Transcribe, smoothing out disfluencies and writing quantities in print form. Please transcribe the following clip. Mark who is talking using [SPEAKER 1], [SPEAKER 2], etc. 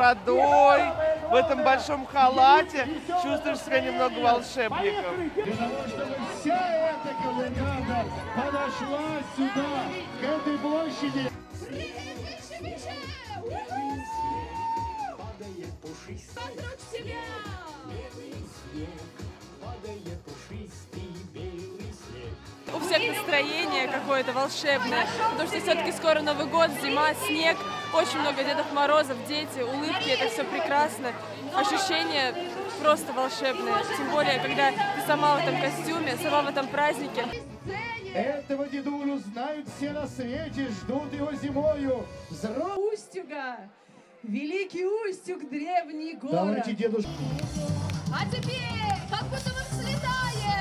[SPEAKER 1] бородой, в этом большом халате. Чувствуешь себя немного волшебником.
[SPEAKER 2] Для того, чтобы вся эта колоннада подошла сюда, к этой площади.
[SPEAKER 3] Вокруг себя!
[SPEAKER 4] У всех настроение какое-то волшебное, потому что все-таки скоро Новый год, зима, снег, очень много Дедов Морозов, дети, улыбки, это все прекрасно. Ощущение просто волшебное, тем более, когда ты сама в этом костюме, сама в этом празднике.
[SPEAKER 2] Этого дедулю знают все на свете, ждут его зимою.
[SPEAKER 5] Устюга, великий Устюг, древний город.
[SPEAKER 2] Давайте, дедушка.
[SPEAKER 3] А теперь, как будто мы взлетаем!